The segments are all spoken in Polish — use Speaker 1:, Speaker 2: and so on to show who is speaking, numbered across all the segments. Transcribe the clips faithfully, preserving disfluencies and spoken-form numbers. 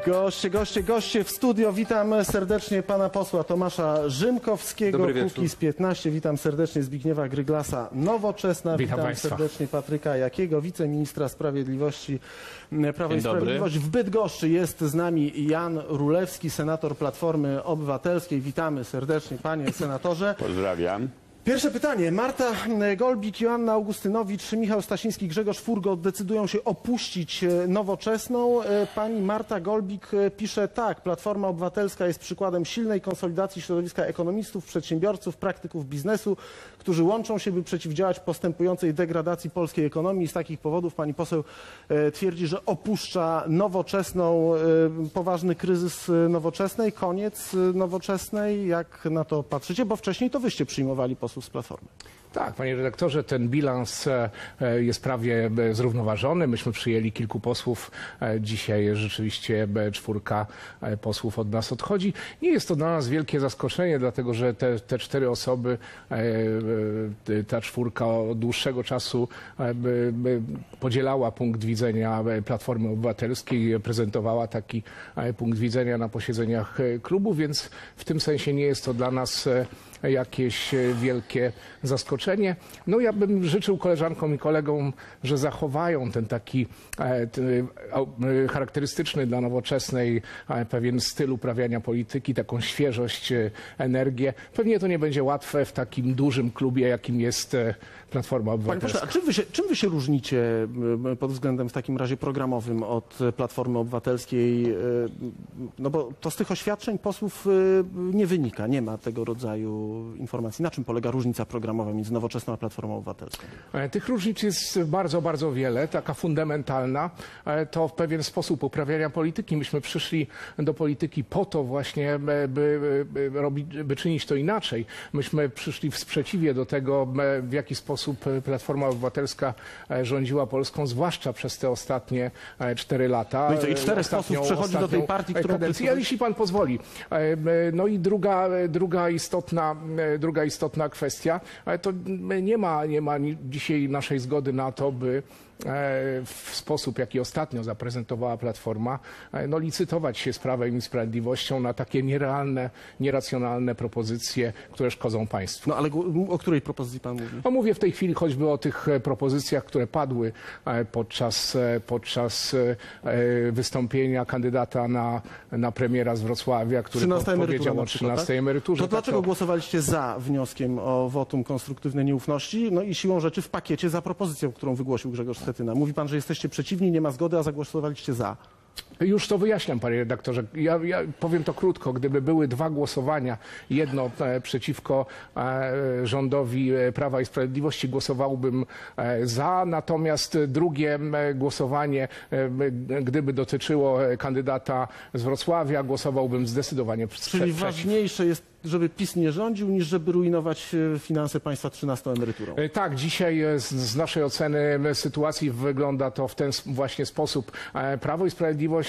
Speaker 1: Goście, goście, goście w studio. Witam serdecznie pana posła Tomasza Rzymkowskiego, Kukiz piętnaście. Witam serdecznie Zbigniewa Gryglasa, Nowoczesna.
Speaker 2: Witam,
Speaker 1: Witam
Speaker 2: Państwa.
Speaker 1: serdecznie Patryka Jakiego, wiceministra sprawiedliwości Prawa i Sprawiedliwości. W Bydgoszczy jest z nami Jan Rulewski, senator Platformy Obywatelskiej. Witamy serdecznie, panie senatorze.
Speaker 3: Pozdrawiam.
Speaker 1: Pierwsze pytanie. Marta Golbik, Joanna Augustynowicz, Michał Stasiński, Grzegorz Furgo decydują się opuścić Nowoczesną. Pani Marta Golbik pisze tak. Platforma Obywatelska jest przykładem silnej konsolidacji środowiska ekonomistów, przedsiębiorców, praktyków biznesu, którzy łączą się, by przeciwdziałać postępującej degradacji polskiej ekonomii. Z takich powodów pani poseł twierdzi, że opuszcza Nowoczesną. Poważny kryzys Nowoczesnej, koniec Nowoczesnej. Jak na to patrzycie? Bo wcześniej to wyście przyjmowali posłów z Platformy.
Speaker 2: Tak, panie redaktorze, ten bilans jest prawie zrównoważony. Myśmy przyjęli kilku posłów. Dzisiaj rzeczywiście czwórka posłów od nas odchodzi. Nie jest to dla nas wielkie zaskoczenie, dlatego że te, te cztery osoby, ta czwórka od dłuższego czasu podzielała punkt widzenia Platformy Obywatelskiej, prezentowała taki punkt widzenia na posiedzeniach klubu, więc w tym sensie nie jest to dla nas jakieś wielkie zaskoczenie. No ja bym życzył koleżankom i kolegom, że zachowają ten taki ten, charakterystyczny dla Nowoczesnej pewien styl uprawiania polityki, taką świeżość, energię. Pewnie to nie będzie łatwe w takim dużym klubie, jakim jest Platforma Obywatelska.
Speaker 1: Panie pośle, a czym wy, się, czym wy się różnicie pod względem w takim razie programowym od Platformy Obywatelskiej? No bo to z tych oświadczeń posłów nie wynika, nie ma tego rodzaju informacji. Na czym polega różnica programowa między Nowoczesną a Platformą Obywatelską?
Speaker 2: Tych różnic jest bardzo, bardzo wiele. Taka fundamentalna to w pewien sposób uprawiania polityki. Myśmy przyszli do polityki po to właśnie, by, by, robić, by czynić to inaczej. Myśmy przyszli w sprzeciwie do tego, w jaki sposób Platforma Obywatelska rządziła Polską, zwłaszcza przez te ostatnie cztery lata.
Speaker 1: No i co, i czterech posłów przechodzi do tej partii, którą...
Speaker 2: Ja, jeśli pan pozwoli. No i druga, druga istotna Druga istotna kwestia, ale to nie ma, nie ma dzisiaj naszej zgody na to, by w sposób, jaki ostatnio zaprezentowała Platforma, no, licytować się z Prawem i Sprawiedliwością na takie nierealne, nieracjonalne propozycje, które szkodzą państwu.
Speaker 1: No ale o której propozycji pan mówi?
Speaker 2: No, mówię w tej chwili choćby o tych propozycjach, które padły podczas, podczas wystąpienia kandydata na, na premiera z Wrocławia, który powiedział o trzynastej emeryturze.
Speaker 1: To dlaczego
Speaker 2: tak, to...
Speaker 1: głosowaliście za wnioskiem o wotum konstruktywnej nieufności? No i siłą rzeczy w pakiecie za propozycją, którą wygłosił Grzegorz Schetyna. Mówi pan, że jesteście przeciwni, nie ma zgody, a zagłosowaliście za.
Speaker 2: Już to wyjaśniam, panie redaktorze. Ja, ja powiem to krótko. Gdyby były dwa głosowania, jedno e, przeciwko e, rządowi Prawa i Sprawiedliwości, głosowałbym e, za, natomiast drugie e, głosowanie, e, gdyby dotyczyło kandydata z Wrocławia, głosowałbym zdecydowanie przeciw.
Speaker 1: Czyli ważniejsze jest, żeby PiS nie rządził, niż żeby rujnować finanse państwa trzynastą emeryturą.
Speaker 2: E, tak, dzisiaj z, z naszej oceny sytuacji wygląda to w ten właśnie sposób. E, Prawo i Sprawiedliwość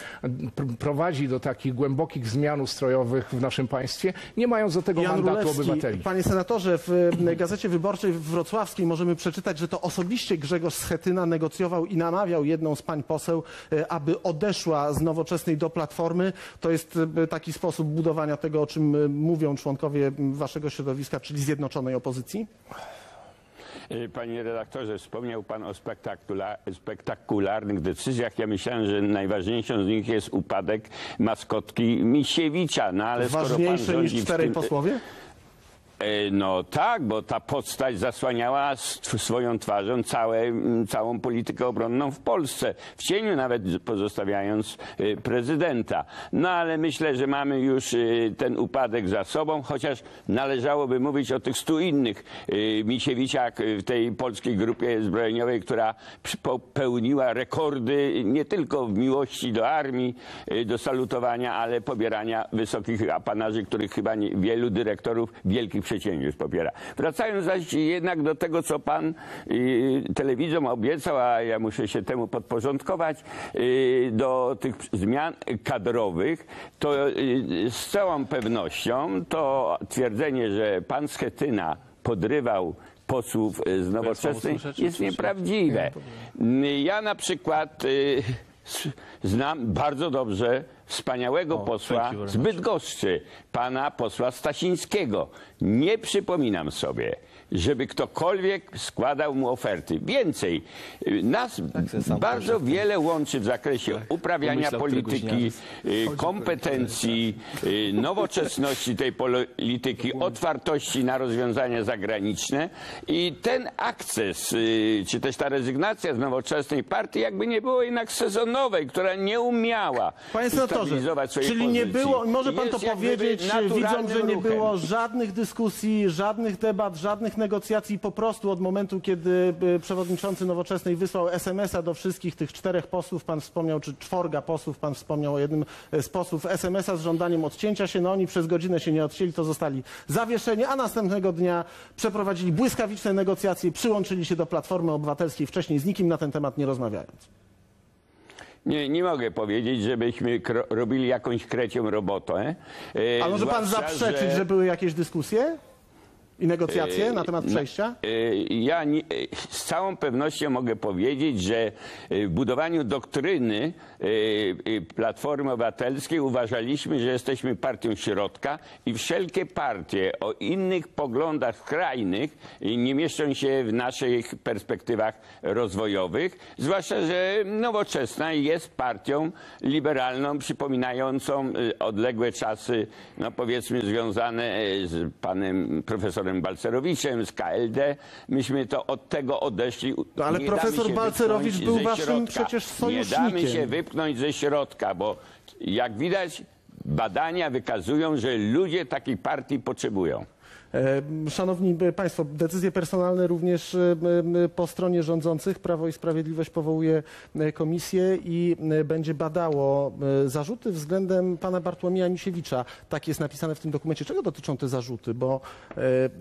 Speaker 2: prowadzi do takich głębokich zmian ustrojowych w naszym państwie, nie mając do tego
Speaker 1: Jan
Speaker 2: mandatu
Speaker 1: Rulewski,
Speaker 2: obywateli.
Speaker 1: Panie senatorze, w Gazecie Wyborczej wrocławskiej możemy przeczytać, że to osobiście Grzegorz Schetyna negocjował i namawiał jedną z pań poseł, aby odeszła z Nowoczesnej do Platformy. To jest taki sposób budowania tego, o czym mówią członkowie waszego środowiska, czyli zjednoczonej opozycji?
Speaker 3: Panie redaktorze, wspomniał pan o spektakula spektakularnych decyzjach. Ja myślałem, że najważniejszą z nich jest upadek maskotki Misiewicza. No, ale
Speaker 1: ważniejsze
Speaker 3: skoro pan
Speaker 1: niż czterej
Speaker 3: tym...
Speaker 1: posłowie?
Speaker 3: No tak, bo ta postać zasłaniała swoją twarzą całe, całą politykę obronną w Polsce, w cieniu nawet pozostawiając prezydenta. No ale myślę, że mamy już ten upadek za sobą, chociaż należałoby mówić o tych stu innych Misiewiczach w tej polskiej grupie zbrojeniowej, która popełniła rekordy nie tylko w miłości do armii, do salutowania, ale pobierania wysokich apanarzy, których chyba nie, wielu dyrektorów wielkich przedsiębiorstw popiera. Wracając zaś jednak do tego, co pan y, telewidzom obiecał, a ja muszę się temu podporządkować, y, do tych zmian kadrowych, to y, z całą pewnością to twierdzenie, że pan Schetyna podrywał posłów z Nowoczesnej jest nieprawdziwe. Ja na przykład y, Znam bardzo dobrze wspaniałego
Speaker 4: O,
Speaker 3: posła
Speaker 4: thank you very
Speaker 3: z Bydgoszczy, pana posła Stasińskiego. Nie przypominam sobie, żeby ktokolwiek składał mu oferty. Więcej, nas
Speaker 4: sam
Speaker 3: bardzo
Speaker 4: proszę.
Speaker 3: wiele łączy w zakresie uprawiania
Speaker 4: Pomyślał
Speaker 3: polityki,
Speaker 4: któregoś
Speaker 3: y, kompetencji, y, nowoczesności tej polityki, otwartości na rozwiązania zagraniczne i ten akces, y, czy też ta rezygnacja z nowoczesnej partii jakby nie było jednak sezonowej, która nie umiała
Speaker 1: Panie senatorze,
Speaker 3: ustabilizować swojej
Speaker 1: czyli nie
Speaker 3: pozycji.
Speaker 1: było, może pan
Speaker 3: Jest
Speaker 1: to
Speaker 3: jak gdyby
Speaker 1: powiedzieć,
Speaker 3: naturalnym
Speaker 1: widząc, że nie
Speaker 3: ruchem.
Speaker 1: było żadnych dyskusji, żadnych debat, żadnych negocjacji, po prostu od momentu, kiedy y, przewodniczący Nowoczesnej wysłał es em es a do wszystkich tych czterech posłów, pan wspomniał, czy czworga posłów, pan wspomniał o jednym z posłów, es em es a z żądaniem odcięcia się, no oni przez godzinę się nie odcięli, to zostali zawieszeni, a następnego dnia przeprowadzili błyskawiczne negocjacje, przyłączyli się do Platformy Obywatelskiej, wcześniej z nikim na ten temat nie rozmawiając.
Speaker 3: Nie, nie mogę powiedzieć, żebyśmy kro- robili jakąś krecią robotę. E,
Speaker 1: A może pan
Speaker 3: zwłaszcza,
Speaker 1: zaprzeczyć, że... były jakieś dyskusje i negocjacje na temat przejścia?
Speaker 3: E, Ja nie, e, z całą pewnością mogę powiedzieć, że w budowaniu doktryny e, e, Platformy Obywatelskiej uważaliśmy, że jesteśmy partią środka i wszelkie partie o innych poglądach skrajnych e, nie mieszczą się w naszych perspektywach rozwojowych, zwłaszcza, że Nowoczesna jest partią liberalną, przypominającą e, odległe czasy, no powiedzmy związane e, z panem profesorem Balcerowiczem, z K L D. Myśmy to od tego odeszli.
Speaker 1: No, ale
Speaker 3: Nie
Speaker 1: profesor
Speaker 3: damy się
Speaker 1: Balcerowicz
Speaker 3: wypchnąć
Speaker 1: był
Speaker 3: ze
Speaker 1: waszym
Speaker 3: środka.
Speaker 1: przecież
Speaker 3: Nie damy
Speaker 1: sojusznikiem.
Speaker 3: się wypchnąć ze środka, bo jak widać badania wykazują, że ludzie takiej partii potrzebują.
Speaker 1: E, Szanowni Państwo, decyzje personalne również e, e, po stronie rządzących. Prawo i Sprawiedliwość powołuje e, komisję i e, będzie badało e, zarzuty względem pana Bartłomieja Misiewicza. Tak jest napisane w tym dokumencie. Czego dotyczą te zarzuty? Bo, e,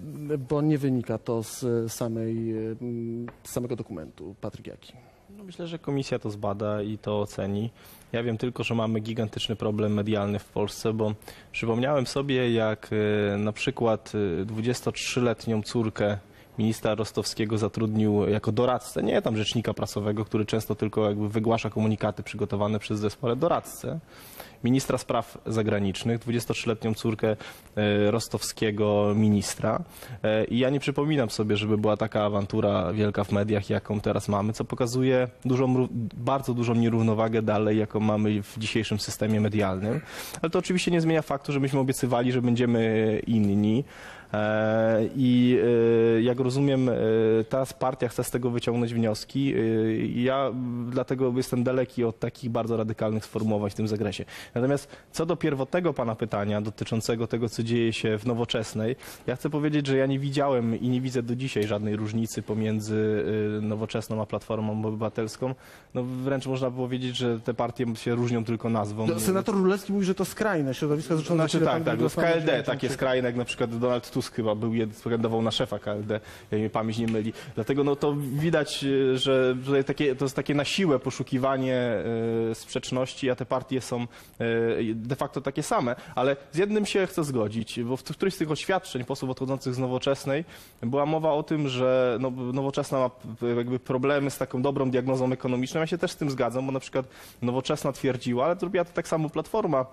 Speaker 1: bo nie wynika to z samej, e, z samego dokumentu. Patryk Jaki.
Speaker 4: No myślę, że komisja to zbada i to oceni. Ja wiem tylko, że mamy gigantyczny problem medialny w Polsce, bo przypomniałem sobie, jak e, na przykład e, dwudziestotrzyletnią córkę ministra Rostowskiego zatrudnił jako doradcę, nie tam rzecznika prasowego, który często tylko jakby wygłasza komunikaty przygotowane przez zespół, ale doradcę ministra spraw zagranicznych, dwudziestotrzyletnią córkę e, rostowskiego ministra. E, I ja nie przypominam sobie, żeby była taka awantura wielka w mediach, jaką teraz mamy, co pokazuje dużą, ró- bardzo dużą nierównowagę dalej, jaką mamy w dzisiejszym systemie medialnym. Ale to oczywiście nie zmienia faktu, że myśmy obiecywali, że będziemy inni. E, I e, jak rozumiem, e, teraz partia chce z tego wyciągnąć wnioski. E, Ja dlatego jestem daleki od takich bardzo radykalnych sformułowań w tym zakresie. Natomiast co do pierwotnego pana pytania dotyczącego tego, co dzieje się w Nowoczesnej, ja chcę powiedzieć, że ja nie widziałem i nie widzę do dzisiaj żadnej różnicy pomiędzy e, Nowoczesną a Platformą Obywatelską. No wręcz można powiedzieć, że te partie się różnią tylko nazwą.
Speaker 1: No, senator Rulewski mówi, że to skrajne środowisko. Zresztą
Speaker 4: Znaczy
Speaker 1: do ciebie
Speaker 4: tak,
Speaker 1: pan
Speaker 4: tak. W K L D
Speaker 1: Wigosław
Speaker 4: takie skrajne, jak na przykład Donald Tusk chyba był, jed- kandydował na szefa K L D, jak mnie pamięć nie myli. Dlatego no to widać, e, że tutaj takie, to jest takie na siłę poszukiwanie e, sprzeczności, a te partie są e, de facto takie same. Ale z jednym się chcę zgodzić, bo w którymś z tych oświadczeń posłów odchodzących z Nowoczesnej była mowa o tym, że no, Nowoczesna ma p- jakby problemy z taką dobrą diagnozą ekonomiczną. Ja się też z tym zgadzam, bo na przykład Nowoczesna twierdziła, ale zrobiła to tak samo Platforma,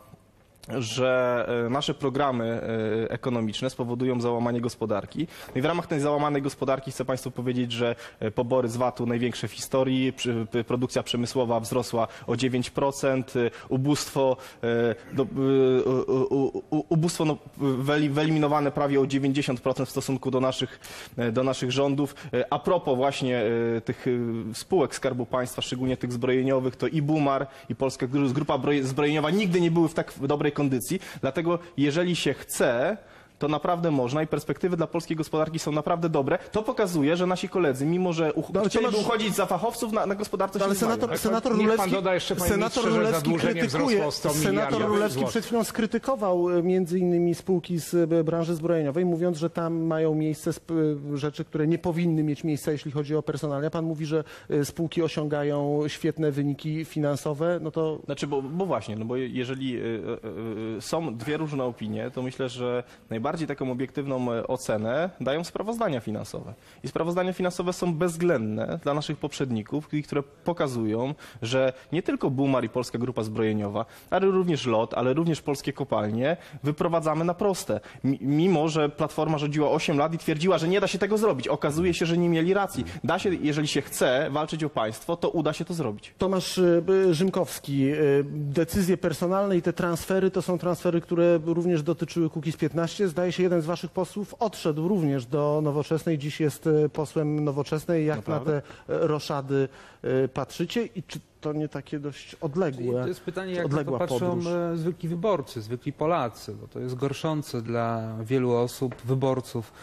Speaker 4: że e, nasze programy e, ekonomiczne spowodują załamanie gospodarki. No i w ramach tej załamanej gospodarki chcę państwu powiedzieć, że e, pobory z VAT u największe w historii, przy- p- produkcja przemysłowa wzrosła o dziewięć procent, e, ubóstwo, e, do, e, u- u- u- ubóstwo no, wyeli- wyeliminowane prawie o dziewięćdziesiąt procent w stosunku do naszych, e, do naszych rządów. E, A propos właśnie e, tych e, spółek Skarbu Państwa, szczególnie tych zbrojeniowych, to i Bumar, i Polska Grupa Broj- Zbrojeniowa nigdy nie były w tak dobrej kondycji. Dlatego jeżeli się chce, to naprawdę można i perspektywy dla polskiej gospodarki są naprawdę dobre. To pokazuje, że nasi koledzy, mimo że uch-
Speaker 1: No, ale
Speaker 4: chcieliby
Speaker 1: Tomasz-
Speaker 4: uchodzić za fachowców, na, na gospodarce się
Speaker 1: Ale
Speaker 4: nie znają.
Speaker 1: senator, senator
Speaker 2: Niech pan
Speaker 1: Rulewski,
Speaker 2: doda jeszcze, panie
Speaker 1: senator
Speaker 2: ministrze, że
Speaker 1: Rulewski
Speaker 2: zadłużenie
Speaker 1: krytykuje,
Speaker 2: wzrosło o sto
Speaker 1: senator
Speaker 2: miliardów
Speaker 1: Rulewski
Speaker 2: złotych.
Speaker 1: przed chwilą skrytykował e, między innymi spółki z e, branży zbrojeniowej, mówiąc, że tam mają miejsce sp- e, rzeczy, które nie powinny mieć miejsca, jeśli chodzi o personalia. Pan mówi, że e, spółki osiągają świetne wyniki finansowe, no to
Speaker 4: Znaczy, bo, bo właśnie, no bo je- jeżeli y, y, y, są dwie różne opinie, to myślę, że najbardziej bardziej taką obiektywną e, ocenę dają sprawozdania finansowe. I sprawozdania finansowe są bezwzględne dla naszych poprzedników, i które pokazują, że nie tylko Bumar i Polska Grupa Zbrojeniowa, ale również LOT, ale również polskie kopalnie wyprowadzamy na proste. M- mimo, że Platforma rządziła osiem lat i twierdziła, że nie da się tego zrobić. Okazuje się, że nie mieli racji. Da się, jeżeli się chce walczyć o państwo, to uda się to zrobić.
Speaker 1: Tomasz y, Rzymkowski, y, decyzje personalne i te transfery to są transfery, które również dotyczyły Kukiz piętnaście. Zdaje się, jeden z waszych posłów odszedł również do Nowoczesnej. Dziś jest y, posłem Nowoczesnej. Jak
Speaker 4: Naprawdę?
Speaker 1: na te y, roszady y, patrzycie i czy to nie takie dość odległe?
Speaker 5: To jest pytanie, jak na to
Speaker 1: odległa
Speaker 5: patrzą
Speaker 1: podróż?
Speaker 5: e, zwykli wyborcy, zwykli Polacy, bo to jest gorszące dla wielu osób, wyborców,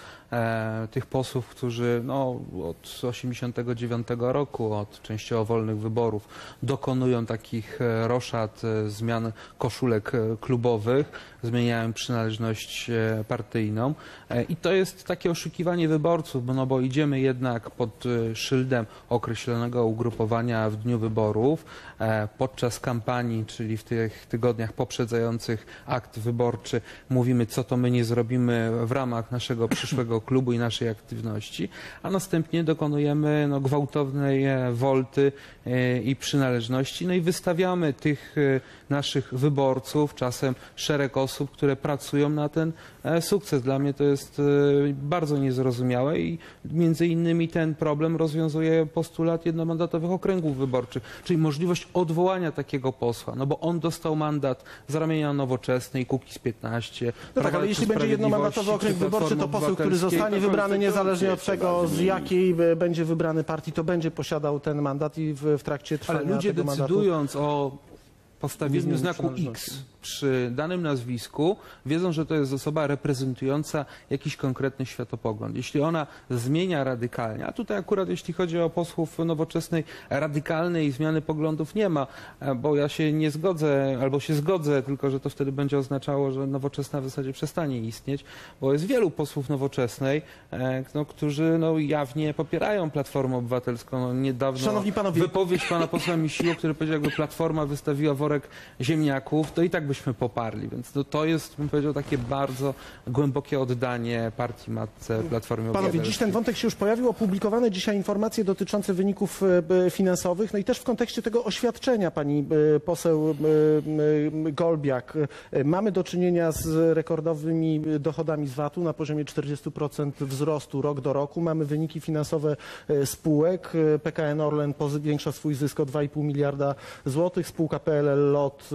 Speaker 5: e, tych posłów, którzy no, od osiemdziesiątego dziewiątego roku, od częściowo wolnych wyborów, dokonują takich e, roszad, e, zmian koszulek e, klubowych, zmieniają przynależność e, partyjną e, i to jest takie oszukiwanie wyborców, bo, no, bo idziemy jednak pod e, szyldem określonego ugrupowania w dniu wyborów, e, podczas kampanii, czyli w tych tygodniach poprzedzających akt wyborczy, mówimy, co to my nie zrobimy w ramach naszego przyszłego klubu i naszej aktywności, a następnie dokonujemy no, gwałtownej e, wolty e, i przynależności, no i wystawiamy tych e, naszych wyborców, czasem szereg osób, które pracują na ten e, sukces. Dla mnie to jest e, bardzo niezrozumiałe i między innymi ten problem rozwiązuje postulat jednomandatowych okręgów wyborczych, czyli możliwość odwołania takiego posła, no bo on dostał mandat z ramienia Nowoczesnej, Kukiz piętnaście.
Speaker 1: No tak,
Speaker 5: Prawa
Speaker 1: ale
Speaker 5: czy
Speaker 1: jeśli będzie jednomandatowy
Speaker 5: Sprawiedliwości,
Speaker 1: okręg
Speaker 5: czy
Speaker 1: wyborczy, to
Speaker 5: Platformy
Speaker 1: poseł, który
Speaker 5: Obywatelskiej.
Speaker 1: zostanie wybrany niezależnie od tego, z jakiej e, będzie wybrany partii, to będzie posiadał ten mandat i w, w trakcie trwania
Speaker 5: Ale ludzie
Speaker 1: tego mandatu...
Speaker 5: decydując o postawieniu
Speaker 1: Zmienieniu
Speaker 5: znaku
Speaker 1: przynależności.
Speaker 5: X przy danym nazwisku, wiedzą, że to jest osoba reprezentująca jakiś konkretny światopogląd. Jeśli ona zmienia radykalnie, a tutaj akurat jeśli chodzi o posłów Nowoczesnej, radykalnej zmiany poglądów nie ma, bo ja się nie zgodzę, albo się zgodzę, tylko że to wtedy będzie oznaczało, że Nowoczesna w zasadzie przestanie istnieć, bo jest wielu posłów Nowoczesnej, e, no, którzy no, jawnie popierają Platformę Obywatelską. No, niedawno
Speaker 1: Szanowni panowie,
Speaker 5: wypowiedź pana posła Misiło, który powiedział, jakby Platforma wystawiła worek ziemniaków, to i tak byśmy poparli, więc to, to jest, bym powiedział, takie bardzo głębokie oddanie partii matce Platformie
Speaker 1: Panowie,
Speaker 5: Obywatelskiej.
Speaker 1: dziś ten wątek się już pojawił. Opublikowane dzisiaj informacje dotyczące wyników e, finansowych, no i też w kontekście tego oświadczenia pani e, poseł e, e, Golbiak. E, mamy do czynienia z rekordowymi dochodami z V A T-u na poziomie czterdzieści procent wzrostu rok do roku. Mamy wyniki finansowe e, spółek. E, P K N Orlen zwiększa swój zysk o dwa i pół miliarda złotych. Spółka P L L LOT e,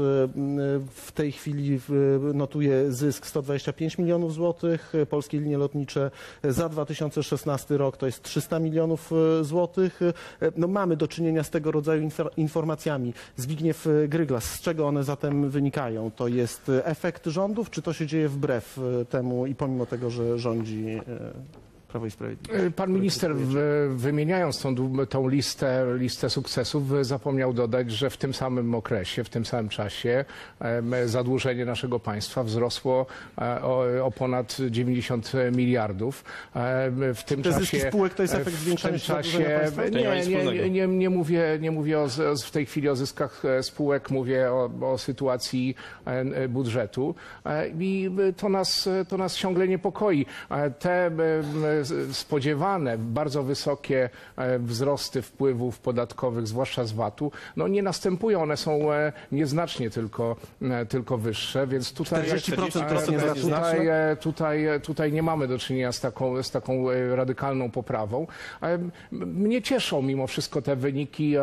Speaker 1: w tej chwili notuje zysk sto dwadzieścia pięć milionów złotych. Polskie Linie Lotnicze za dwa tysiące szesnasty rok to jest trzysta milionów złotych. No, mamy do czynienia z tego rodzaju informacjami. Zbigniew Gryglas, z czego one zatem wynikają? To jest efekt rządów, czy to się dzieje wbrew temu i pomimo tego, że rządzi Prawo i Sprawiedliwość?
Speaker 2: Pan minister, w, wymieniając tą, tą listę, listę sukcesów, zapomniał dodać, że w tym samym okresie, w tym samym czasie em, zadłużenie naszego państwa wzrosło e, o, o ponad dziewięćdziesiąt miliardów. Em, w tym
Speaker 1: Te
Speaker 2: czasie,
Speaker 1: zyski spółek to jest efekt
Speaker 2: w
Speaker 1: zwiększania
Speaker 2: tym
Speaker 1: się zadłużenia
Speaker 2: czasie,
Speaker 1: państwa?
Speaker 4: To nie ma
Speaker 2: nie,
Speaker 4: nic
Speaker 2: nie,
Speaker 4: wspólnego.
Speaker 2: nie, nie, nie mówię, nie mówię o, z- w tej chwili o zyskach e, spółek, mówię o, o sytuacji e, budżetu E, i to nas, to nas ciągle niepokoi. E, Te e, spodziewane bardzo wysokie e, wzrosty wpływów podatkowych, zwłaszcza z V A T-u, no nie następują. One są e, nieznacznie tylko, e, tylko wyższe, więc tutaj,
Speaker 1: czterdzieści procent to jest
Speaker 2: e,
Speaker 1: nieznacznie.
Speaker 2: tutaj, e, tutaj, e, tutaj nie mamy do czynienia z taką, z taką e, radykalną poprawą. E, m- Mnie cieszą mimo wszystko te wyniki e,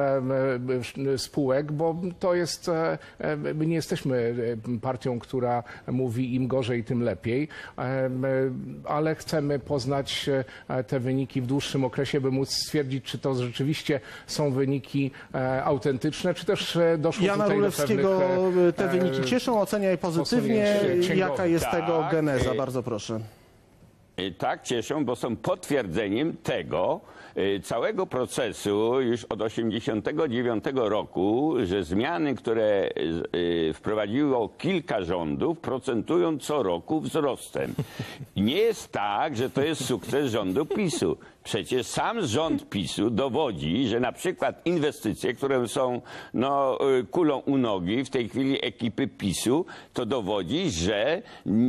Speaker 2: e, spółek, bo to jest, e, e, my nie jesteśmy e, partią, która mówi im gorzej, tym lepiej, e, m, ale chcemy poznać e, te wyniki w dłuższym okresie, by móc stwierdzić, czy to rzeczywiście są wyniki e, autentyczne, czy też e, doszło
Speaker 1: Jana
Speaker 2: tutaj
Speaker 1: Rulewskiego
Speaker 2: do pewnych... e,
Speaker 1: te wyniki cieszą, ocenia je pozytywnie.
Speaker 2: posunięć księgowych.
Speaker 1: Jaka jest tego
Speaker 3: Tak,
Speaker 1: geneza?
Speaker 3: e,
Speaker 1: Bardzo proszę.
Speaker 3: Y, Tak, cieszą, bo są potwierdzeniem tego y, całego procesu już od osiemdziesiątego dziewiątego roku, że zmiany, które y, wprowadziło kilka rządów, procentują co roku wzrostem. Nie jest tak, że to jest sukces rządu PiSu. Przecież sam rząd PiSu dowodzi, że na przykład inwestycje, które są no, kulą u nogi w tej chwili ekipy PiSu, to dowodzi, że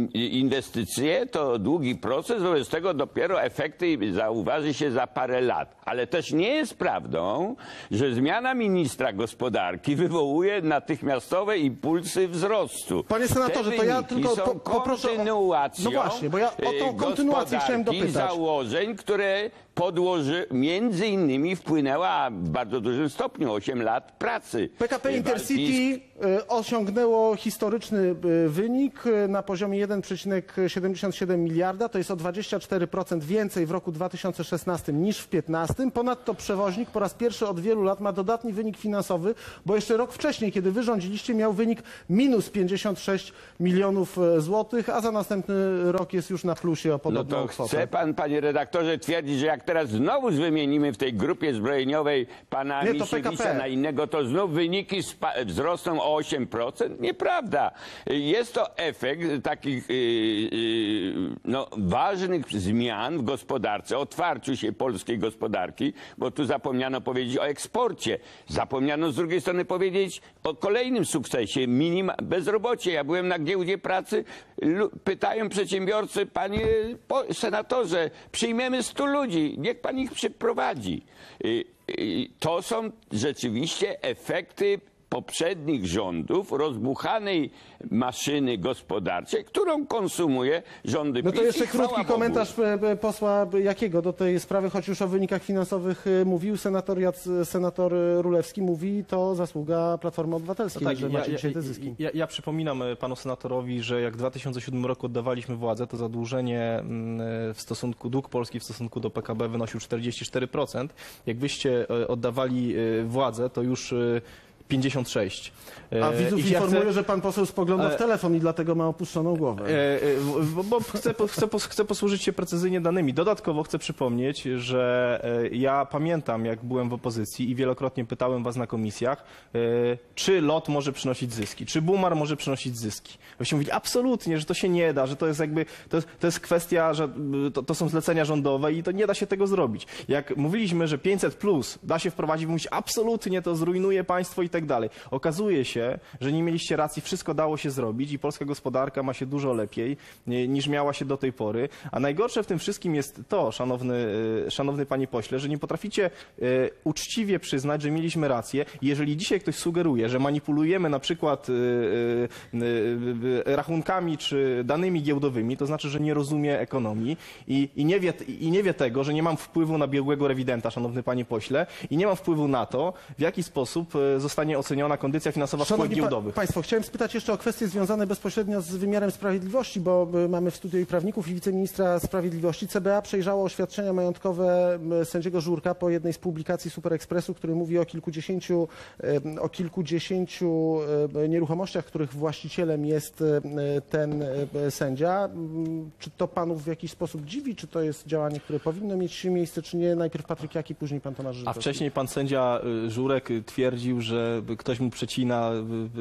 Speaker 3: inwestycje to długi proces, wobec tego dopiero efekty zauważy się za parę lat. Ale też nie jest prawdą, że zmiana ministra gospodarki wywołuje natychmiastowe impulsy wzrostu.
Speaker 1: Panie senatorze,
Speaker 3: Te
Speaker 1: to ja
Speaker 3: wyniki
Speaker 1: tylko
Speaker 3: są
Speaker 1: po- poproszę o-
Speaker 3: kontynuacją
Speaker 1: No właśnie, bo ja o tą
Speaker 3: y,
Speaker 1: kontynuację chciałem
Speaker 3: gospodarki,
Speaker 1: dopytać.
Speaker 3: założeń, które podłoży, między innymi wpłynęła w bardzo dużym stopniu osiem lat pracy.
Speaker 1: P K P
Speaker 3: y,
Speaker 1: Intercity
Speaker 3: Bałtyckiej.
Speaker 1: y, osiągnęło historyczny y, wynik y, na poziomie jeden przecinek siedemdziesiąt siedem miliarda. To jest o dwadzieścia cztery procent więcej w roku dwa tysiące szesnastym niż w piętnastym. Ponadto przewoźnik po raz pierwszy od wielu lat ma dodatni wynik finansowy, bo jeszcze rok wcześniej, kiedy wy rządziliście, miał wynik minus pięćdziesiąt sześć milionów złotych, a za następny rok jest już na plusie o
Speaker 3: No
Speaker 1: podobną
Speaker 3: to
Speaker 1: kwotę.
Speaker 3: chce pan, panie redaktorze, twierdzić, że jak teraz znowu wymienimy w tej grupie zbrojeniowej pana
Speaker 1: Nie, to P K P.
Speaker 3: Misiewicza na innego, to znów wyniki spa- wzrosną o osiem procent? Nieprawda. Jest to efekt takich yy, yy, no, ważnych zmian w gospodarce, otwarciu się polskiej gospodarki, bo tu zapomniano powiedzieć o eksporcie. Zapomniano z drugiej strony powiedzieć o kolejnym sukcesie, minima bezrobocie. Ja byłem na giełdzie pracy, lu- pytają przedsiębiorcy, panie po- senatorze, przyjmiemy stu ludzi, niech pan ich przyprowadzi. Y, y, To są rzeczywiście efekty poprzednich rządów, rozbuchanej maszyny gospodarczej, którą konsumuje rządy
Speaker 1: No to
Speaker 3: PiS.
Speaker 1: jeszcze
Speaker 3: I chwała
Speaker 1: krótki
Speaker 3: Bogu.
Speaker 1: komentarz e, e, posła Jakiego do tej sprawy, choć już o wynikach finansowych e, mówił. Senator, Jac- senator Rulewski mówi, to zasługa Platformy Obywatelskiej,
Speaker 4: Tak,
Speaker 1: że
Speaker 4: ja,
Speaker 1: macie
Speaker 4: ja,
Speaker 1: dzisiaj te zyski.
Speaker 4: ja, ja przypominam e, panu senatorowi, że jak w dwa tysiące siódmym roku oddawaliśmy władzę, to zadłużenie mm, e, w stosunku, dług Polski w stosunku do P K B wynosił czterdzieści cztery procent. Jak wyście e, oddawali e, władzę, to już e, pięćdziesiąt sześć. E,
Speaker 1: A widzów
Speaker 4: i ja
Speaker 1: informuję,
Speaker 4: chcę-
Speaker 1: że pan poseł spogląda w
Speaker 4: Ale-
Speaker 1: telefon i dlatego ma opuszczoną głowę.
Speaker 4: E, e, Bo, bo chcę, po- chcę, po- chcę posłużyć się precyzyjnie danymi. Dodatkowo chcę przypomnieć, że e, ja pamiętam, jak byłem w opozycji i wielokrotnie pytałem was na komisjach, e, czy LOT może przynosić zyski, czy Bumar może przynosić zyski. Właśnie mówić absolutnie, że to się nie da, że to jest jakby, to jest, to jest kwestia, że y, to, to są zlecenia rządowe i to nie da się tego zrobić. Jak mówiliśmy, że pięćset plus da się wprowadzić, mówić absolutnie, to zrujnuje państwo i tak dalej. Okazuje się, że nie mieliście racji, wszystko dało się zrobić i polska gospodarka ma się dużo lepiej nie, niż miała się do tej pory. A najgorsze w tym wszystkim jest to, szanowny, y, szanowny panie pośle, że nie potraficie y, uczciwie przyznać, że mieliśmy rację. Jeżeli dzisiaj ktoś sugeruje, że manipulujemy na przykład y, y, y, y, rachunkami czy danymi giełdowymi, to znaczy, że nie rozumie ekonomii i, i, nie wie, i nie wie tego, że nie mam wpływu na biegłego rewidenta, szanowny panie pośle, i nie mam wpływu na to, w jaki sposób y, zostanie oceniona kondycja finansowa spółek
Speaker 1: Szanowni pa-
Speaker 4: giełdowych.
Speaker 1: Państwo, chciałem spytać jeszcze o kwestie związane bezpośrednio z wymiarem sprawiedliwości, bo y, mamy w studiu i prawników i wiceministra sprawiedliwości. C B A przejrzało oświadczenia majątkowe y, sędziego Żurka po jednej z publikacji Super Expressu, który mówi o kilkudziesięciu, y, o kilkudziesięciu y, nieruchomościach, których właścicielem jest y, ten y, sędzia. Y, Czy to panów w jakiś sposób dziwi, czy to jest działanie, które powinno mieć miejsce, czy nie? Najpierw Patryk Jaki, później pan Tomasz
Speaker 4: A
Speaker 1: Żydowski.
Speaker 4: wcześniej pan sędzia y, Żurek y, twierdził, że ktoś mu przecina y,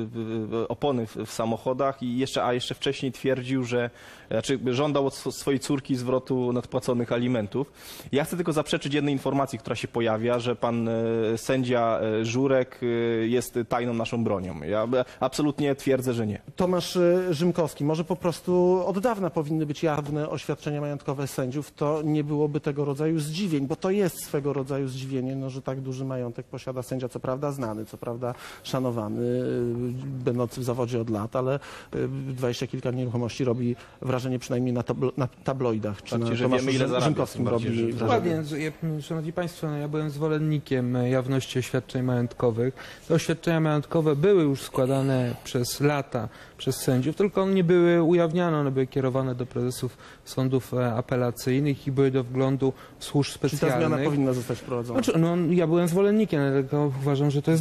Speaker 4: y, y, opony w, w samochodach i jeszcze, a jeszcze wcześniej twierdził, że znaczy żądał od sw- swojej córki zwrotu nadpłaconych alimentów. Ja chcę tylko zaprzeczyć jednej informacji, która się pojawia, że pan y, sędzia y, Żurek y, jest tajną naszą bronią. Ja y, absolutnie twierdzę, że nie.
Speaker 1: Tomasz y, Rzymkowski, może po prostu od dawna powinny być jawne oświadczenia majątkowe sędziów, to nie byłoby tego rodzaju zdziwień, bo to jest swego rodzaju zdziwienie, no, że tak duży majątek posiada sędzia, co prawda znany, co prawda szanowany, y, będący w zawodzie od lat, ale y, dwadzieścia kilka nieruchomości robi wrażenie przynajmniej na, tablo, na tabloidach, czy
Speaker 4: Znaczy,
Speaker 1: na
Speaker 4: że
Speaker 1: Tomaszu
Speaker 4: wiemy, ile
Speaker 1: Rzym-
Speaker 4: zarabia,
Speaker 1: Rzymkowskim
Speaker 4: tym bardziej,
Speaker 1: robi
Speaker 4: że-
Speaker 1: wrażenie.
Speaker 5: Dokładnie. Ja, szanowni Państwo, no ja byłem zwolennikiem jawności oświadczeń majątkowych. Te oświadczenia majątkowe były już składane przez lata przez sędziów, tylko one nie były ujawniane, one były kierowane do prezesów sądów e, apelacyjnych i były do wglądu służb
Speaker 1: Czy ta
Speaker 5: specjalnych.
Speaker 1: zmiana powinna zostać wprowadzona?
Speaker 5: Znaczy, no, ja byłem zwolennikiem, dlatego uważam, że to jest dobre
Speaker 1: Zbigniew
Speaker 5: rozwiązanie.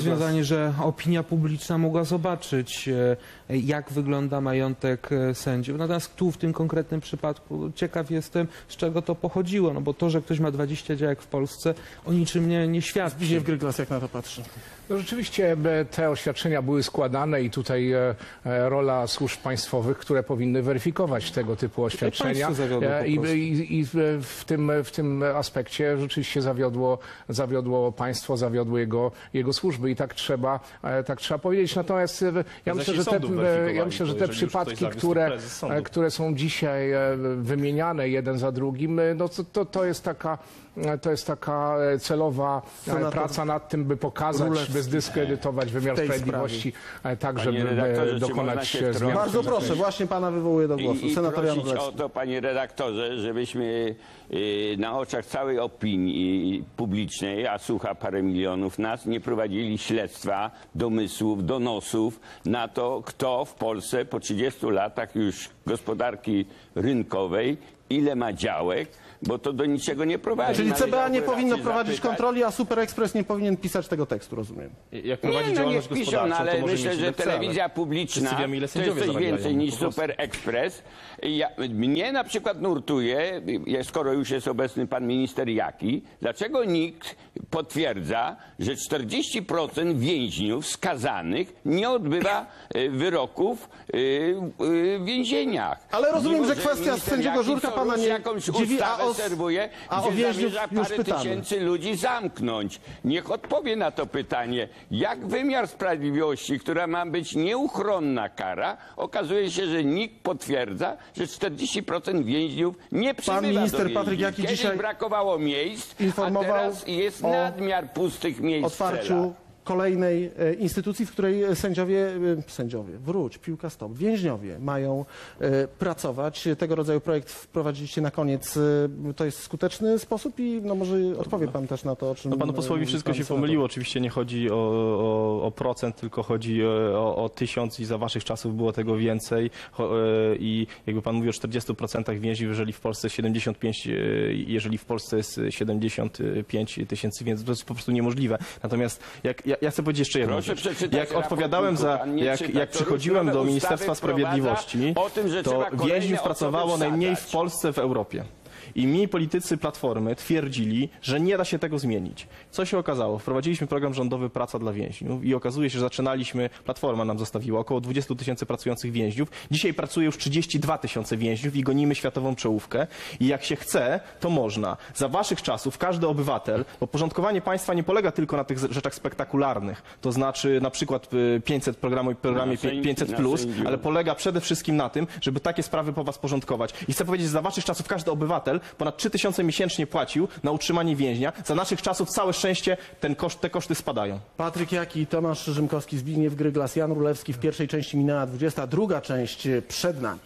Speaker 5: rozwiązanie, że opinia publiczna mogła zobaczyć, e, jak wygląda majątek e, sędziów. Natomiast tu w tym konkretnym przypadku ciekaw jestem, z czego to pochodziło, no bo to, że ktoś ma dwadzieścia działek w Polsce, o niczym nie, nie świadczy.
Speaker 1: Zbigniew Gryglas, jak na to patrzy?
Speaker 2: No rzeczywiście e, te oświadczenia były składane i tutaj e, e, rola służb państwowych, które powinny weryfikować tego typu oświadczenia.
Speaker 5: państwo zawiodło
Speaker 2: E,
Speaker 5: po
Speaker 2: I,
Speaker 5: prostu.
Speaker 2: i, i w, w, tym, w tym aspekcie rzeczywiście zawiodło, zawiodło państwo, zawiodły jego, jego służby i tak trzeba, e, tak trzeba powiedzieć. Natomiast e, ja myślę, że te,
Speaker 4: sądów
Speaker 2: e, ja
Speaker 4: weryfikowali
Speaker 2: myślę, że
Speaker 4: to,
Speaker 2: te
Speaker 4: jeżeli już ktoś
Speaker 2: przypadki,
Speaker 4: zawiódł, to
Speaker 2: które,
Speaker 4: prezes sądu.
Speaker 2: e, które są dzisiaj e, wymieniane jeden za drugim, e, no to, to, to jest taka To jest taka celowa
Speaker 1: Senator
Speaker 2: praca nad tym, by pokazać,
Speaker 1: Królewski.
Speaker 2: by zdyskredytować wymiar
Speaker 1: tej
Speaker 2: sprawiedliwości, tak,
Speaker 3: Panie
Speaker 2: żeby
Speaker 3: redaktorze, czy
Speaker 2: dokonać
Speaker 3: można się
Speaker 2: zmian.
Speaker 3: wtrącić?
Speaker 1: Bardzo proszę, właśnie pana wywołuję do głosu.
Speaker 3: I, i
Speaker 1: Senator Jan
Speaker 3: prosić o
Speaker 1: Rulewski.
Speaker 3: to, panie redaktorze, żebyśmy y, na oczach całej opinii publicznej, a słucha parę milionów nas, nie prowadzili śledztwa, domysłów, donosów na to, kto w Polsce po trzydziestu latach już gospodarki rynkowej, ile ma działek, bo to do niczego nie prowadzi.
Speaker 1: Czyli C B A nie
Speaker 3: Należałoby
Speaker 1: powinno
Speaker 3: raczej
Speaker 1: prowadzić
Speaker 3: zapytać.
Speaker 1: kontroli, a Super Express nie powinien pisać tego tekstu, rozumiem.
Speaker 4: Jak prowadzi
Speaker 3: Nie, no
Speaker 4: działalność
Speaker 3: niech piszą,
Speaker 4: gospodarczą,
Speaker 3: no, ale
Speaker 4: to może
Speaker 3: myślę,
Speaker 4: mieć
Speaker 3: że
Speaker 4: lepsze,
Speaker 3: telewizja
Speaker 4: ale
Speaker 3: publiczna
Speaker 4: wszyscy wiemy, ile
Speaker 3: to jest
Speaker 4: sędziowie
Speaker 3: coś
Speaker 4: zarabiają,
Speaker 3: więcej
Speaker 4: po
Speaker 3: niż
Speaker 4: prostu.
Speaker 3: Super Express. Ja, mnie na przykład nurtuje, skoro już jest obecny pan minister Jaki, dlaczego nikt potwierdza, że czterdzieści procent więźniów skazanych nie odbywa e, wyroków e, e, w więzieniach.
Speaker 1: Ale rozumiem,
Speaker 3: Mimo,
Speaker 1: że kwestia
Speaker 3: minister
Speaker 1: sędziego
Speaker 3: Jaki
Speaker 1: Żurka
Speaker 3: co
Speaker 1: pana
Speaker 3: rusz
Speaker 1: nie
Speaker 3: jakąś
Speaker 1: dziwi, a
Speaker 3: ustawę
Speaker 1: o-
Speaker 3: serwuje,
Speaker 1: a o
Speaker 3: gdzie
Speaker 1: więźniów
Speaker 3: zamierza
Speaker 1: już
Speaker 3: parę
Speaker 1: pytamy.
Speaker 3: tysięcy ludzi zamknąć. Niech odpowie na to pytanie, jak wymiar sprawiedliwości, która ma być nieuchronna kara, okazuje się, że nikt potwierdza, że czterdzieści procent więźniów nie przybywa
Speaker 1: minister
Speaker 3: do więzień.
Speaker 1: Patryk Jaki
Speaker 3: Kiedyś
Speaker 1: dzisiaj
Speaker 3: brakowało miejsc,
Speaker 1: informował
Speaker 3: a teraz jest
Speaker 1: o
Speaker 3: nadmiar pustych miejsc w celach.
Speaker 1: otwarciu kolejnej e, instytucji, w której sędziowie, e, sędziowie, wróć, piłka stop, więźniowie mają e, pracować. Tego rodzaju projekt wprowadziliście na koniec. E, To jest skuteczny sposób i no może odpowie pan też na to, o czym
Speaker 4: No panu
Speaker 1: e,
Speaker 4: posłowi
Speaker 1: mówi
Speaker 4: wszystko
Speaker 1: pan
Speaker 4: się
Speaker 1: senator.
Speaker 4: pomyliło. Oczywiście nie chodzi o, o, o procent, tylko chodzi o, o tysiąc i za waszych czasów było tego więcej. Cho- e, I jakby pan mówi o czterdziestu procentach więźniów, jeżeli w Polsce siedemdziesiąt pięć, e, jeżeli w Polsce jest siedemdziesiąt pięć tysięcy, więc to jest po prostu niemożliwe. Natomiast jak, ja, ja chcę powiedzieć jeszcze jedną
Speaker 3: Proszę
Speaker 4: rzecz.
Speaker 3: przeczytać
Speaker 4: Jak
Speaker 3: raport
Speaker 4: odpowiadałem za,
Speaker 3: Pan nie
Speaker 4: jak,
Speaker 3: czyta.
Speaker 4: jak
Speaker 3: To
Speaker 4: przychodziłem
Speaker 3: różnorodne
Speaker 4: do
Speaker 3: ustawy
Speaker 4: Ministerstwa
Speaker 3: wprowadza
Speaker 4: Sprawiedliwości,
Speaker 3: o tym, że
Speaker 4: to
Speaker 3: trzeba kolejne
Speaker 4: więźniów
Speaker 3: osoby
Speaker 4: pracowało najmniej w
Speaker 3: wsadzać.
Speaker 4: Polsce, w Europie. I mi politycy Platformy twierdzili, że nie da się tego zmienić. Co się okazało? Wprowadziliśmy program rządowy Praca dla więźniów i okazuje się, że zaczynaliśmy, Platforma nam zostawiła około dwadzieścia tysięcy pracujących więźniów. Dzisiaj pracuje już trzydzieści dwa tysiące więźniów i gonimy światową czołówkę. I jak się chce, to można. Za waszych czasów każdy obywatel, bo porządkowanie państwa nie polega tylko na tych rzeczach spektakularnych, to znaczy na przykład y, pięćset programu, programie
Speaker 3: Na sędzi-
Speaker 4: pięćset
Speaker 3: na
Speaker 4: plus,
Speaker 3: sędziów.
Speaker 4: ale polega przede wszystkim na tym, żeby takie sprawy po was porządkować. I chcę powiedzieć, że za waszych czasów każdy obywatel ponad trzy tysiące miesięcznie płacił na utrzymanie więźnia. Za naszych czasów całe szczęście ten koszt, te koszty spadają.
Speaker 1: Patryk Jaki, Tomasz Rzymkowski, Zbigniew Gryglas, Jan Rulewski. W pierwszej części minęła dwudziesta, druga część przed nami.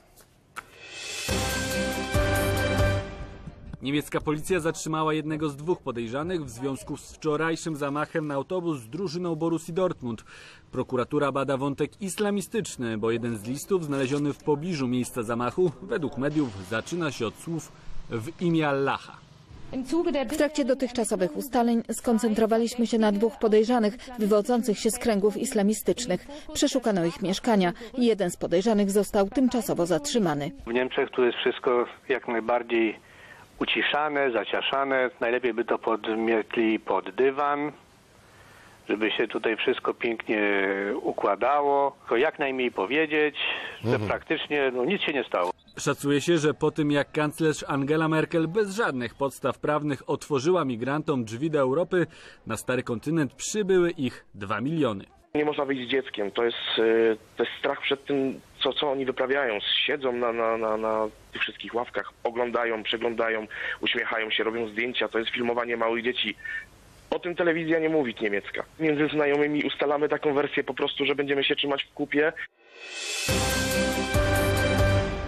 Speaker 6: Niemiecka policja zatrzymała jednego z dwóch podejrzanych w związku z wczorajszym zamachem na autobus z drużyną Borussii Dortmund. Prokuratura bada wątek islamistyczny, bo jeden z listów znaleziony w pobliżu miejsca zamachu, według mediów, zaczyna się od słów w imię Allaha.
Speaker 7: W trakcie dotychczasowych ustaleń skoncentrowaliśmy się na dwóch podejrzanych wywodzących się z kręgów islamistycznych. Przeszukano ich mieszkania i jeden z podejrzanych został tymczasowo zatrzymany.
Speaker 8: W Niemczech tu jest wszystko jak najbardziej uciszane, zaciaszane. Najlepiej by to podmietli pod dywan, żeby się tutaj wszystko pięknie układało. Tylko jak najmniej powiedzieć, że praktycznie no, nic się nie stało.
Speaker 6: Szacuje się, że po tym jak kanclerz Angela Merkel bez żadnych podstaw prawnych otworzyła migrantom drzwi do Europy, na stary kontynent przybyły ich dwa miliony.
Speaker 9: Nie można wyjść z dzieckiem. To jest, e, to jest strach przed tym, co, co oni wyprawiają. Siedzą na, na, na, na tych wszystkich ławkach, oglądają, przeglądają, uśmiechają się, robią zdjęcia. To jest filmowanie małych dzieci. O tym telewizja nie mówi niemiecka. Między znajomymi ustalamy taką wersję po prostu, że będziemy się trzymać w kupie.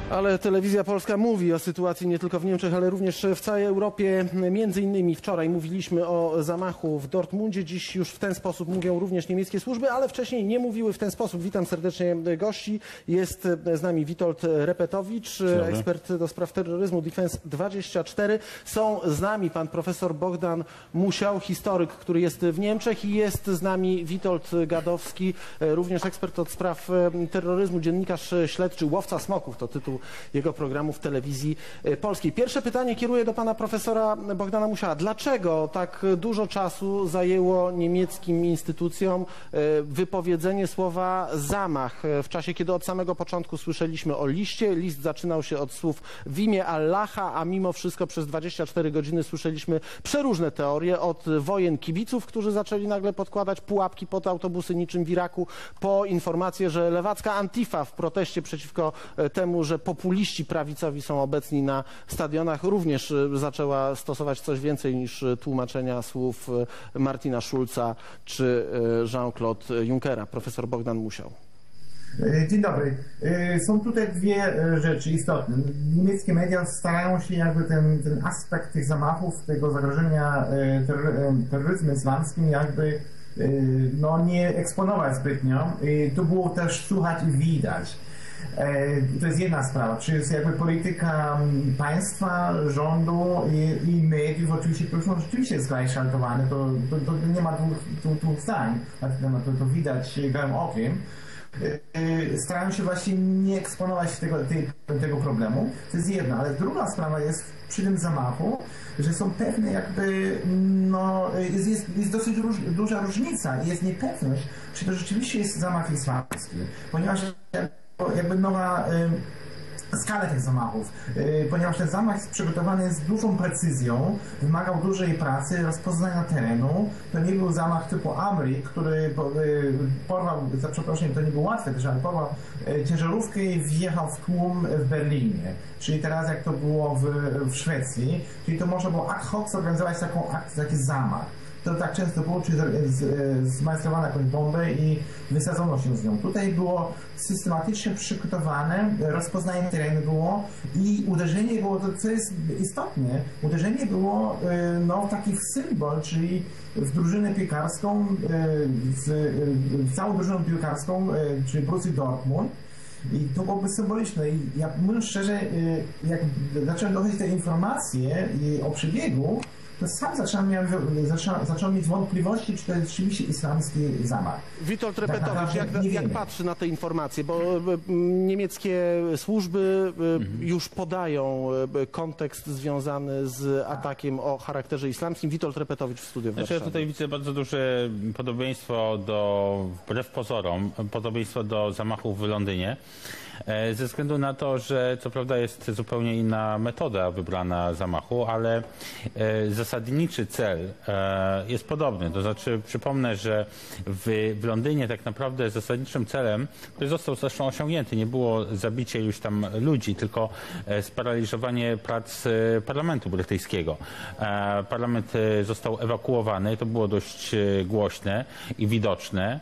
Speaker 1: Ale Telewizja Polska mówi o sytuacji nie tylko w Niemczech, ale również w całej Europie. Między innymi wczoraj mówiliśmy o zamachu w Dortmundzie. Dziś już w ten sposób mówią również niemieckie służby, ale wcześniej nie mówiły w ten sposób. Witam serdecznie gości. Jest z nami Witold Repetowicz, ekspert do spraw terroryzmu Defense dwadzieścia cztery. Są z nami pan profesor Bogdan Musiał, historyk, który jest w Niemczech, i jest z nami Witold Gadowski, również ekspert od spraw terroryzmu, dziennikarz śledczy, Łowca Smoków, to tytuł jego programu w telewizji polskiej. Pierwsze pytanie kieruję do pana profesora Bogdana Musiała. Dlaczego tak dużo czasu zajęło niemieckim instytucjom wypowiedzenie słowa zamach w czasie, kiedy od samego początku słyszeliśmy o liście? List zaczynał się od słów w imię Allaha, a mimo wszystko przez dwadzieścia cztery godziny słyszeliśmy przeróżne teorie, od wojen kibiców, którzy zaczęli nagle podkładać pułapki pod autobusy niczym w Iraku, po informacje, że lewacka Antifa w proteście przeciwko temu, że populiści prawicowi są obecni na stadionach, również zaczęła stosować coś więcej niż tłumaczenia słów Martina Schulza czy Jean-Claude Junckera. Profesor Bogdan Musiał.
Speaker 10: Dzień dobry. Są tutaj dwie rzeczy istotne. Niemieckie media starają się jakby ten, ten aspekt tych zamachów, tego zagrożenia terrory, terroryzmem islamskim jakby no, nie eksponować zbytnio. To było też słuchać i widać. To jest jedna sprawa, czy jest jakby polityka państwa, rządu i, i mediów, oczywiście to są rzeczywiście zgleichschaltowane, to, to, to nie ma dwóch, dwóch zdań na ten temat, to, to widać gołym okiem. Starają się właśnie nie eksponować tego, tej, tego problemu, to jest jedna, ale druga sprawa jest przy tym zamachu, że są pewne jakby, no, jest, jest, jest dosyć róż, duża różnica i jest niepewność, czy to rzeczywiście jest zamach islamski, ponieważ jakby nowa y, skala tych zamachów, y, ponieważ ten zamach jest przygotowany z dużą precyzją, wymagał dużej pracy, rozpoznania terenu. To nie był zamach typu Amri, który y, porwał, za przeproszeniem, to nie było łatwe też, ale porwał y, ciężarówkę i wjechał w tłum w Berlinie. Czyli teraz jak to było w, w Szwecji, czyli to można było ad hoc zorganizować taką akcję, taki zamach. To tak często było, czyli zmajstrowano jakąś bombę i wysadzono się z nią. Tutaj było systematycznie przygotowane, rozpoznanie terenu było i uderzenie było, to co jest istotne, uderzenie było no, taki symbol, czyli w drużynę piłkarską, w, w całą drużynę piłkarską, czyli Borussii Dortmund. I to byłoby symboliczne. I ja mówiąc szczerze, jak zacząłem dochodzić te informacje o przebiegu, to sam zacząłem, miałem, zacząłem, zacząłem mieć wątpliwości, czy to jest rzeczywiście islamski zamach.
Speaker 1: Witold Repetowicz, jak, jak patrzy na te informacje, bo niemieckie służby mhm. już podają kontekst związany z atakiem o charakterze islamskim. Witold Repetowicz w studiu w
Speaker 11: znaczy, ja tutaj widzę bardzo duże podobieństwo do, wbrew pozorom, podobieństwo do zamachów w Londynie. Ze względu na to, że co prawda jest zupełnie inna metoda wybrana zamachu, ale zasadniczy cel jest podobny. To znaczy przypomnę, że w, w Londynie tak naprawdę zasadniczym celem, który został zresztą osiągnięty, nie było zabicie już tam ludzi, tylko sparaliżowanie prac parlamentu brytyjskiego. Parlament został ewakuowany, to było dość głośne i widoczne,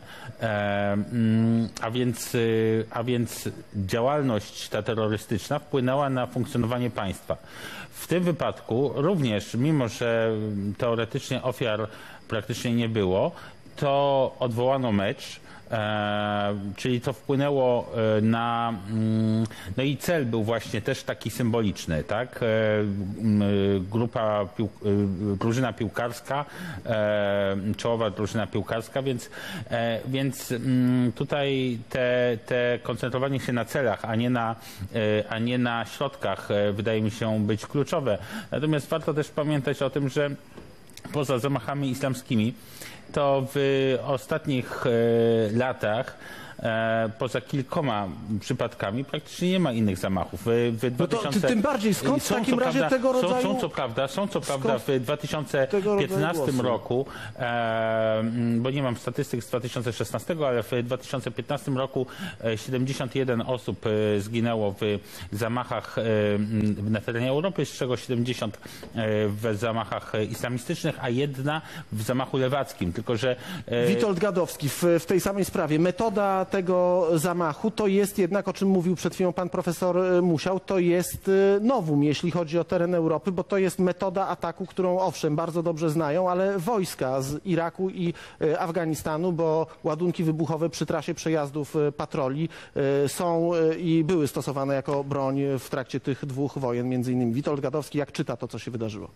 Speaker 11: a więc, a więc działalność ta terrorystyczna wpłynęła na funkcjonowanie państwa. W tym wypadku również, mimo że teoretycznie ofiar praktycznie nie było, to odwołano mecz, e, czyli to wpłynęło na... No i cel był właśnie też taki symboliczny, tak? E, grupa, pił, drużyna piłkarska, e, czołowa drużyna piłkarska, więc, e, więc tutaj te, te koncentrowanie się na celach, a nie na, e, a nie na środkach wydaje mi się być kluczowe. Natomiast warto też pamiętać o tym, że poza zamachami islamskimi, to w ostatnich e, latach e, poza kilkoma przypadkami praktycznie nie ma innych zamachów. W, w
Speaker 1: no to, tym bardziej skąd w takim razie
Speaker 11: prawda,
Speaker 1: tego rodzaju...
Speaker 11: Są, są co prawda, są co prawda w dwa tysiące piętnastym roku, e, bo nie mam statystyk z dwa tysiące szesnastego, ale w dwa tysiące piętnastym roku siedemdziesiąt jeden osób zginęło w zamachach na terenie Europy, z czego siedemdziesiąt w zamachach islamistycznych, a jedna w zamachu lewackim. Tylko że
Speaker 1: Witold Gadowski w, w tej samej sprawie. Metoda Metoda tego zamachu to jest jednak, o czym mówił przed chwilą pan profesor Musiał, to jest nowum, jeśli chodzi o teren Europy, bo to jest metoda ataku, którą owszem bardzo dobrze znają, ale wojska z Iraku i Afganistanu, bo ładunki wybuchowe przy trasie przejazdów patroli są i były stosowane jako broń w trakcie tych dwóch wojen między innymi. Witold Gadowski, jak czyta to, co się wydarzyło?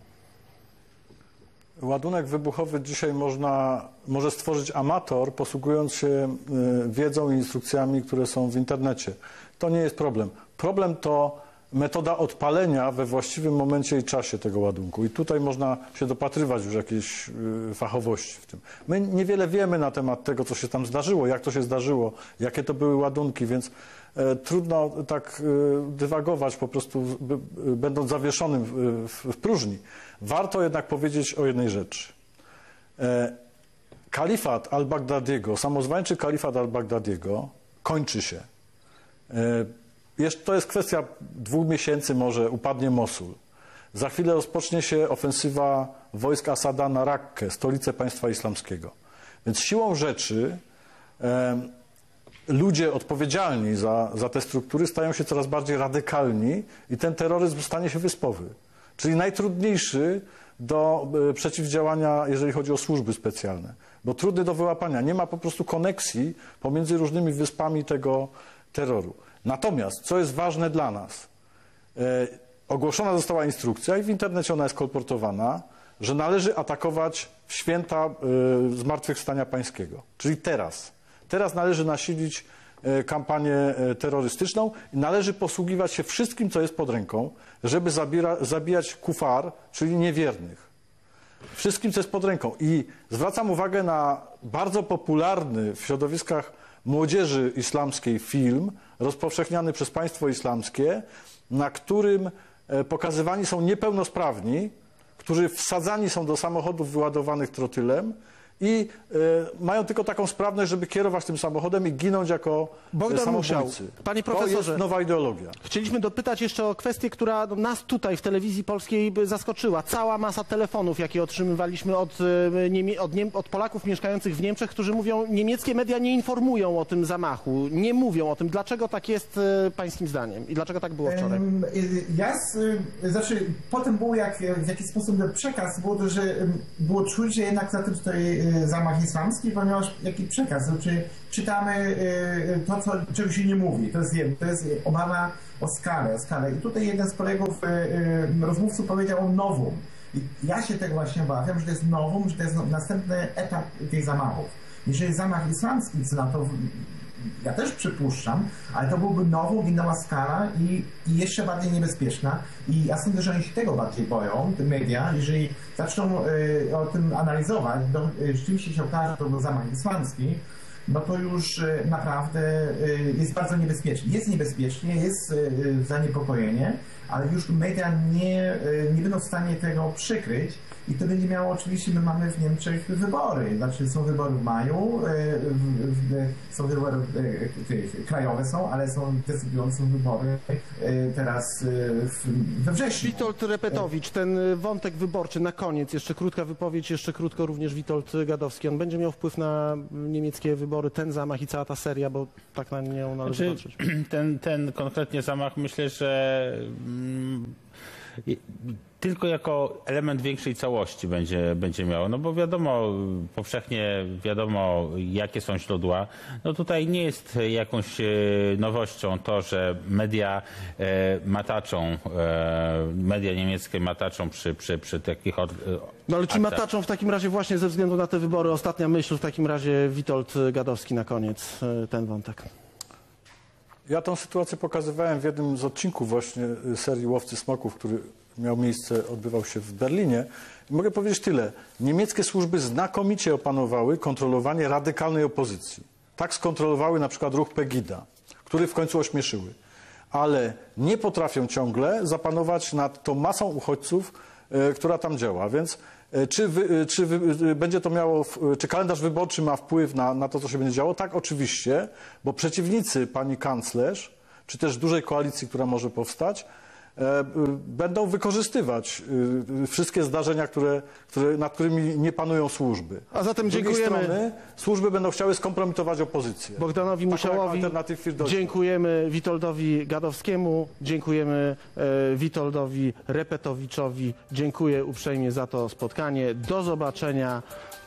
Speaker 12: Ładunek wybuchowy dzisiaj można, może stworzyć amator, posługując się wiedzą i instrukcjami, które są w internecie. To nie jest problem. Problem to metoda odpalenia we właściwym momencie i czasie tego ładunku. I tutaj można się dopatrywać już jakiejś fachowości w tym. My niewiele wiemy na temat tego, co się tam zdarzyło, jak to się zdarzyło, jakie to były ładunki, więc e, trudno tak e, dywagować po prostu, b, b, będąc zawieszonym w, w, w próżni. Warto jednak powiedzieć o jednej rzeczy. E, kalifat al-Baghdadiego, samozwańczy kalifat al-Baghdadiego kończy się. E, To jest kwestia dwóch miesięcy, może upadnie Mosul. Za chwilę rozpocznie się ofensywa wojsk Asada na Rakkę, stolicę państwa islamskiego. Więc siłą rzeczy e, ludzie odpowiedzialni za, za te struktury stają się coraz bardziej radykalni i ten terroryzm stanie się wyspowy. Czyli najtrudniejszy do e, przeciwdziałania, jeżeli chodzi o służby specjalne. Bo trudny do wyłapania. Nie ma po prostu koneksji pomiędzy różnymi wyspami tego terroru. Natomiast, co jest ważne dla nas, e, ogłoszona została instrukcja i w internecie ona jest kolportowana, że należy atakować w święta e, Zmartwychwstania Pańskiego, czyli teraz. Teraz należy nasilić e, kampanię e, terrorystyczną i należy posługiwać się wszystkim, co jest pod ręką, żeby zabiera, zabijać kufar, czyli niewiernych. Wszystkim, co jest pod ręką. I zwracam uwagę na bardzo popularny w środowiskach młodzieży islamskiej film, rozpowszechniany przez państwo islamskie, na którym pokazywani są niepełnosprawni, którzy wsadzani są do samochodów wyładowanych trotylem i y, mają tylko taką sprawność, żeby kierować tym samochodem i ginąć jako
Speaker 1: Bogdan
Speaker 12: samobójcy.
Speaker 1: Musiał. Panie profesorze,
Speaker 12: to jest nowa ideologia.
Speaker 1: Chcieliśmy dopytać jeszcze o kwestię, która nas tutaj w telewizji polskiej zaskoczyła. Cała masa telefonów, jakie otrzymywaliśmy od, od, od Polaków mieszkających w Niemczech, którzy mówią, niemieckie media nie informują o tym zamachu, nie mówią o tym. Dlaczego tak jest pańskim zdaniem i dlaczego tak było wczoraj?
Speaker 10: Ja, znaczy, potem było jak, w jaki sposób przekaz, było to, że było czuć, że jednak za tym stoi zamach islamski, ponieważ jaki przekaz, znaczy czytamy to, co, czego się nie mówi, to jest, to jest obawa o skalę, o skalę. I tutaj jeden z kolegów, rozmówców powiedział o nowum. I ja się tego właśnie obawiam, że to jest nowum, że to jest następny etap tych zamachów. Jeżeli zamach islamski, co na to ja też przypuszczam, ale to byłby nową, inna skala i, i jeszcze bardziej niebezpieczna. I ja sądzę, że oni się tego bardziej boją, te media, jeżeli zaczną y, o tym analizować, to y, rzeczywiście się okaże, że to był zamach islamski, no to już y, naprawdę y, jest bardzo niebezpiecznie. Jest niebezpiecznie, jest y, zaniepokojenie, ale już media nie, y, nie będą w stanie tego przykryć. I to będzie miało, oczywiście, my mamy w Niemczech wybory, znaczy są wybory w maju, są wybory krajowe są, ale są decydujące wybory teraz we wrześniu.
Speaker 1: Witold Repetowicz, ten wątek wyborczy na koniec, jeszcze krótka wypowiedź, jeszcze krótko również Witold Gadowski. On będzie miał wpływ na niemieckie wybory, ten zamach i cała ta seria, bo tak na nią należy
Speaker 11: znaczy,
Speaker 1: patrzeć.
Speaker 11: Ten, ten konkretnie zamach, myślę, że mm, tylko jako element większej całości będzie, będzie miało. No bo wiadomo, powszechnie wiadomo, jakie są źródła. No tutaj nie jest jakąś nowością to, że media mataczą, media niemieckie mataczą przy, przy, przy takich
Speaker 1: No ale czy mataczą w takim razie właśnie ze względu na te wybory? Ostatnia myśl w takim razie, Witold Gadowski na koniec, ten wątek.
Speaker 12: Ja tę sytuację pokazywałem w jednym z odcinków właśnie serii Łowcy Smoków, który miał miejsce, odbywał się w Berlinie. I mogę powiedzieć tyle. Niemieckie służby znakomicie opanowały kontrolowanie radykalnej opozycji. Tak skontrolowały na przykład ruch Pegida, który w końcu ośmieszyły. Ale nie potrafią ciągle zapanować nad tą masą uchodźców, e, która tam działa. Więc e, czy, wy, czy wy, będzie to miało, czy kalendarz wyborczy ma wpływ na, na to, co się będzie działo? Tak, oczywiście, bo przeciwnicy pani kanclerz, czy też dużej koalicji, która może powstać, e, będą wykorzystywać e, wszystkie zdarzenia, które, które, nad którymi nie panują służby.
Speaker 1: A zatem
Speaker 12: Z drugiej
Speaker 1: dziękujemy.
Speaker 12: strony służby będą chciały skompromitować opozycję.
Speaker 1: Bogdanowi
Speaker 12: Taką, jak
Speaker 1: Musiałowi,
Speaker 12: Alternative für Deutschland.
Speaker 1: dziękujemy Witoldowi Gadowskiemu, dziękujemy e, Witoldowi Repetowiczowi, dziękuję uprzejmie za to spotkanie. Do zobaczenia.